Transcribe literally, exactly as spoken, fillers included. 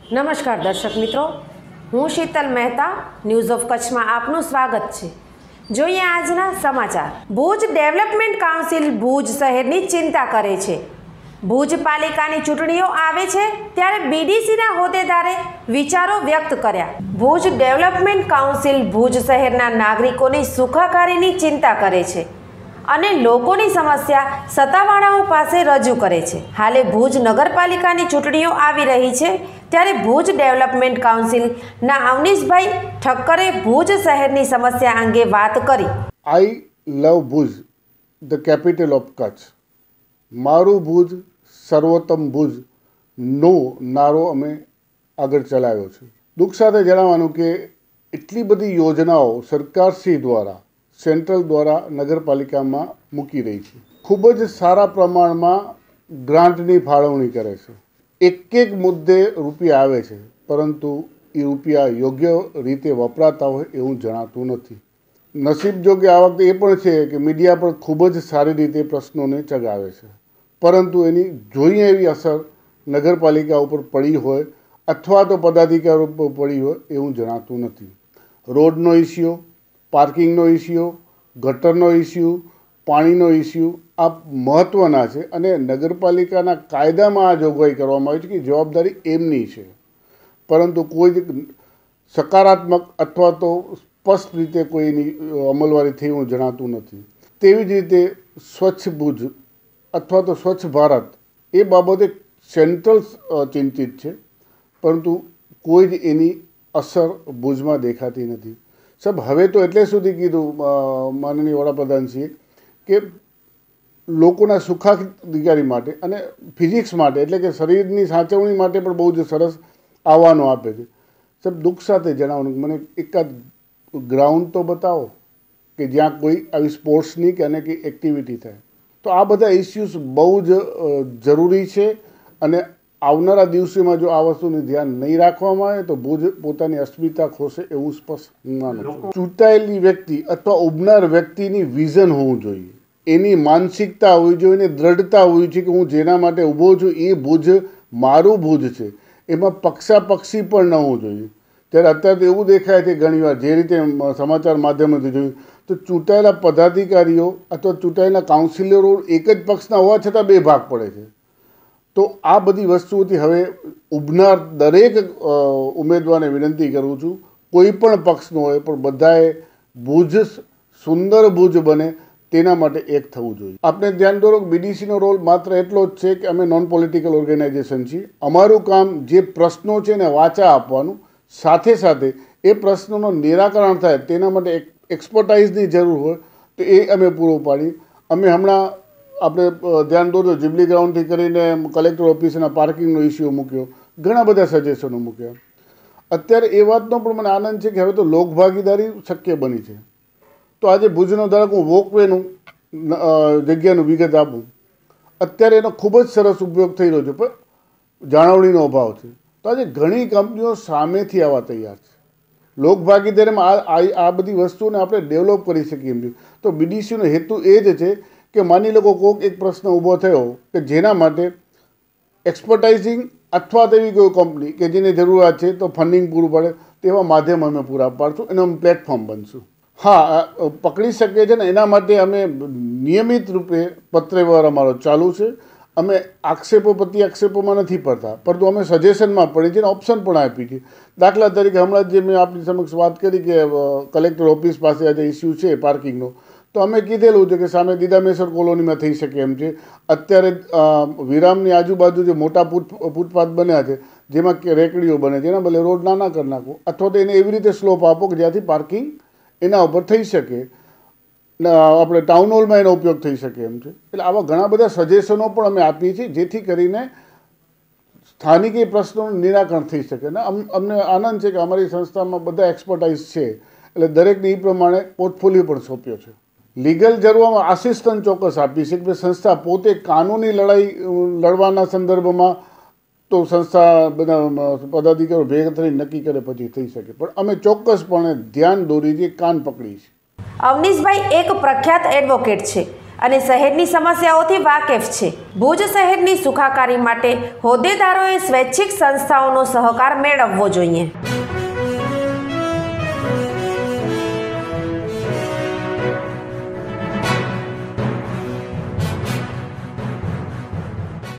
નમસ્કાર દર્શક મિત્રો, હું શીતલ મહેતા ન્યૂઝ ઓફ કચ્છમાં આપનું સ્વાગત છે। જોઈએ આજના સમાચાર। ભુજ ડેવલપમેન્ટ કાઉન્સિલ ભુજ શહેરની ચિંતા કરે છે। ભુજ પાલિકાની ચૂંટણીઓ આવે છે ત્યારે બીડીસીના હોદ્દેદારે વિચારો વ્યક્ત કર્યા। ભુજ ડેવલપમેન્ટ કાઉન્સિલ ભુજ શહેરના નાગરિકોની સુખાકારીની ચિંતા કરે છે અને લોકોની સમસ્યા સત્તાવાળાઓ પાસે રજૂ કરે છે। હાલે ભુજ નગરપાલિકાની ચૂંટણીઓ આવી રહી છે ત્યારે ભુજ ડેવલપમેન્ટ કાઉન્સિલના અવનીશભાઈ ઠક્કરે ભુજ શહેરની સમસ્યા અંગે વાત કરી। I love Bhuj, the capital of Kutch, મારું ભુજ સર્વોત્તમ ભુજ નો નારો અમે આગળ ચલાવ્યો છે। દુઃખ સાથે જણાવવાનું કે એટલી બધી યોજનાઓ સરકારશ્રી દ્વારા સેન્ટ્રલ દ્વારા નગરપાલિકામાં મૂકી રહી છે। ખૂબ જ સારા પ્રમાણમાં ગ્રાન્ટની ફાળવણી કરે છે। એક એક મુદ્દે રૂપિયા આવે છે, પરંતુ એ રૂપિયા યોગ્ય રીતે વપરાતા હોય એવું જણાતું નથી। નસીબ જોગે આ વખતે એ પણ છે કે મીડિયા પર ખૂબ જ સારી રીતે પ્રશ્નોને ચગાવે છે, પરંતુ એની જોઈએ એવી અસર નગરપાલિકા ઉપર પડી હોય અથવા તો પદાધિકારીઓ ઉપર પડી હોય એવું જણાતું નથી। રોડનો ઇસ્યુ, પાર્કિંગનો ઇસ્યુ, ગટરનો ઇસ્યુ, પાણીનો ઇસ્યુ આ મહત્ત્વના છે અને નગરપાલિકાના કાયદામાં આ જોગવાઈ કરવામાં આવી છે કે જવાબદારી એમની છે, પરંતુ કોઈ જ સકારાત્મક અથવા તો સ્પષ્ટ રીતે કોઈની અમલવારી થઈ એવું જણાતું નથી। તેવી જ રીતે સ્વચ્છ ભુજ અથવા તો સ્વચ્છ ભારત એ બાબતે સેન્ટ્રલ ચિંતિત છે, પરંતુ કોઈ જ એની અસર ભુજમાં દેખાતી નથી। સાહેબ, હવે તો એટલે સુધી કીધું માનનીય વડાપ્રધાનશ્રીએ કે લોકોના સુખાધિકારી માટે અને ફિઝિક્સ માટે એટલે કે શરીરની સાચવણી માટે પણ બહુ જ સરસ આહ્વાનો આપે છે। સાહેબ, દુઃખ સાથે જણાવવાનું કે મને એકાદ ગ્રાઉન્ડ તો બતાવો કે જ્યાં કોઈ આવી સ્પોર્ટ્સની કે અનેક એક્ટિવિટી થાય। તો આ બધા ઇસ્યુઝ બહુ જ જરૂરી છે અને આવનારા દિવસોમાં જો આ વસ્તુનું ધ્યાન નહીં રાખવામાં આવે તો ભુજ પોતાની અસ્મિતા ખોશે એવું સ્પષ્ટ માનું છું। ચૂંટાયેલી વ્યક્તિ અથવા ઉભનાર વ્યક્તિની વિઝન હોવું જોઈએ, એની માનસિકતા હોવી જોઈએ, એની દ્રઢતા હોવી જોઈએ કે હું જેના માટે ઊભો છું એ ભુજ મારું ભુજ છે, એમાં પક્ષાપક્ષી પણ ન હોવું જોઈએ। ત્યારે અત્યારે તો એવું દેખાય છે ઘણીવાર જે રીતે સમાચાર માધ્યમોથી જોયું તો ચૂંટાયેલા પદાધિકારીઓ અથવા ચૂંટાયેલા કાઉન્સિલરો એક જ પક્ષના હોવા છતાં બે ભાગ પડે છે। તો આ બધી વસ્તુઓથી હવે ઉભનાર દરેક ઉમેદવારને વિનંતી કરું છું, કોઈ પણ પક્ષનો હોય પણ બધાએ ભુજ સુંદર ભુજ બને તેના માટે એક થવું જોઈએ। આપણે ધ્યાન દોરો કે બીડીસીનો રોલ માત્ર એટલો જ છે કે અમે નોન પોલિટિકલ ઓર્ગેનાઇઝેશન છીએ। અમારું કામ જે પ્રશ્નો છે એને વાચા આપવાનું, સાથે સાથે એ પ્રશ્નોનું નિરાકરણ થાય તેના માટે એક એક્સપર્ટાઇઝની જરૂર હોય તો એ અમે પૂરું પાડીએ। અમે હમણાં આપણે ધ્યાન દોરજો જીબલી ગ્રાઉન્ડથી કરીને કલેક્ટર ઓફિસના પાર્કિંગનો ઇસ્યુ મૂક્યો, ઘણા બધા સજેશનો મૂક્યા। અત્યારે એ વાતનો પણ મને આનંદ છે કે હવે તો લોકભાગીદારી શક્ય બની છે। તો આજે ભુજનો ધારો હું વોકવેનું જગ્યાનું વિગત આપું, અત્યારે એનો ખૂબ જ સરસ ઉપયોગ થઈ રહ્યો છે, પણ જાળવણીનો અભાવ છે। તો આજે ઘણી કંપનીઓ સામેથી આવવા તૈયાર છે। લોકભાગીદારીમાં આ આ બધી વસ્તુને આપણે ડેવલપ કરી શકીએ એમ છે। તો બીડીસીનો હેતુ એ જ છે કે માની લો કોઈક એક પ્રશ્ન ઊભો થયો કે જેના માટે એક્સપર્ટાઇઝિંગ અથવા તેવી કોઈ કંપની કે જેની જરૂરિયાત છે તો ફંડિંગ પૂરું પાડે તેવા માધ્યમ અમે પૂરા પાડશું, એનું અમે પ્લેટફોર્મ બનશું। હા, પકડી શકીએ છીએ ને એના માટે અમે નિયમિત રૂપે પત્રવ્યવહાર અમારો ચાલુ છે। અમે આક્ષેપો પ્રતિ આક્ષેપોમાં નથી પડતા, પરંતુ અમે સજેશનમાં પડીએ છીએ, ઓપ્શન પણ આપી છીએ। દાખલા તરીકે હમણાં જે મેં આપની સમક્ષ વાત કરી કે કલેક્ટર ઓફિસ પાસે આજે ઇસ્યુ છે પાર્કિંગનો, તો અમે કીધેલું છે કે સામે દીદામેશ્વર કોલોનીમાં થઈ શકે એમ છે। અત્યારે વિરામની આજુબાજુ જે મોટા ફૂટ ફૂટપાથ બન્યા છે જેમાં રેકડીઓ બને છે, એના બદલે રોડ નાના કરી નાખો અથવા તો એને એવી રીતે સ્લોપ આપો કે જ્યાંથી પાર્કિંગ એના ઉપર થઈ શકે, આપણે ટાઉન હોલમાં એનો ઉપયોગ થઈ શકે એમ છે। એટલે આવા ઘણા બધા સજેશનો પણ અમે આપીએ છીએ જેથી કરીને સ્થાનિક એ પ્રશ્નોનું નિરાકરણ થઈ શકે। અને અમને આનંદ છે કે અમારી સંસ્થામાં બધા એક્સપર્ટાઇઝ છે, એટલે દરેકને એ પ્રમાણે પોર્ટફોલિયો પણ સોંપ્યો છે। લીગલ જરૂરમાં આસિસ્ટન્ટ ચોક્કસ આપી છે કે સંસ્થા પોતે કાનૂની લડાઈ લડવાના સંદર્ભમાં તો સંસ્થા બધા પદાધિકારીઓ ભેગા થઈને નક્કી કરે પછી થઈ શકે, પણ અમે ચોક્કસપણે ધ્યાન દોરી છે, કાન પકડી છે। અવનીશભાઈ એક પ્રખ્યાત એડવોકેટ છે। અને શહેરની સમસ્યાઓથી વાકેફ છે. ભુજ શહેરની સુખાકારી માટે હોદ્દેદારોએ સ્વૈચ્છિક સંસ્થાઓનો સહકાર મેળવવો જોઈએ.